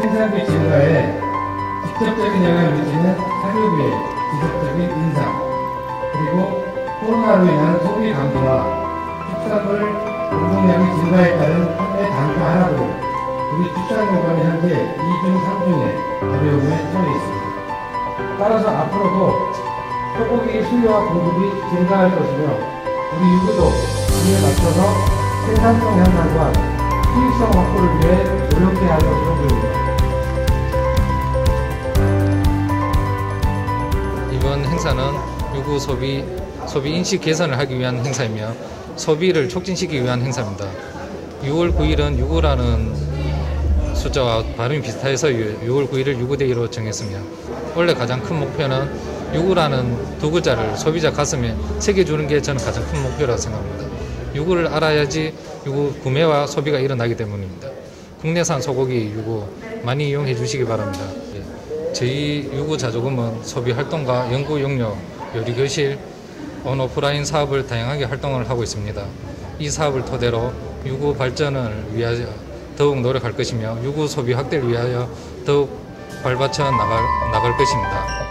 생산비 증가에 직접적인 영향을 미치는 사료비의 지속적인 인상, 그리고 코로나로 인한 소비 감소와 축산물 공급량이 증가에 따른 판매 단가 하락으로 우리 축산농가는 현재 2중 3중의 어려움에 처해 있습니다. 따라서 앞으로도 소고기 수요와 공급이 증가할 것이며 우리 유구도 이에 맞춰서 생산성 향상과 수익성 확보를 위해 노력해야 할 것으로 보입니다. 이번 행사는 유구 소비 인식 개선을 하기 위한 행사이며 소비를 촉진시키기 위한 행사입니다. 6월 9일은 유구라는 숫자와 발음이 비슷해서 6월 9일을 유구데이로 정했으며 원래 가장 큰 목표는 유구라는 두 글자를 소비자 가슴에 새겨주는 게 저는 가장 큰 목표라고 생각합니다. 유구를 알아야지 유구 구매와 소비가 일어나기 때문입니다. 국내산 소고기 유구 많이 이용해 주시기 바랍니다. 저희 유구 자조금은 소비 활동과 연구 용료, 요리 교실, 온오프라인 사업을 다양하게 활동을 하고 있습니다. 이 사업을 토대로 유구 발전을 위하여 더욱 노력할 것이며 유구 소비 확대를 위하여 더욱 발받쳐 나갈 것입니다.